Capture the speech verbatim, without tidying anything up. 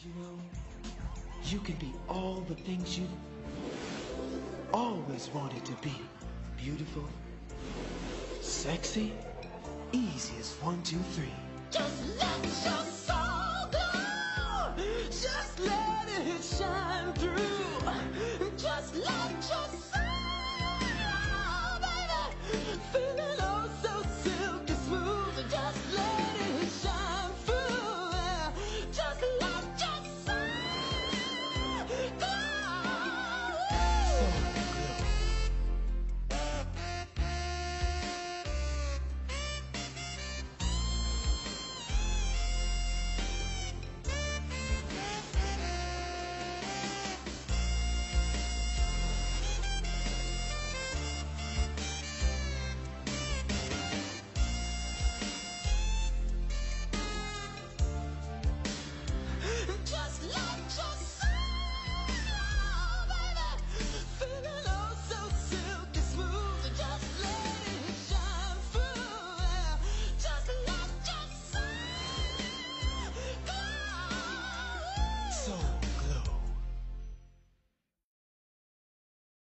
You know, you can be all the things you've always wanted to be. Beautiful, sexy, easy as one, two, three. Just let your soul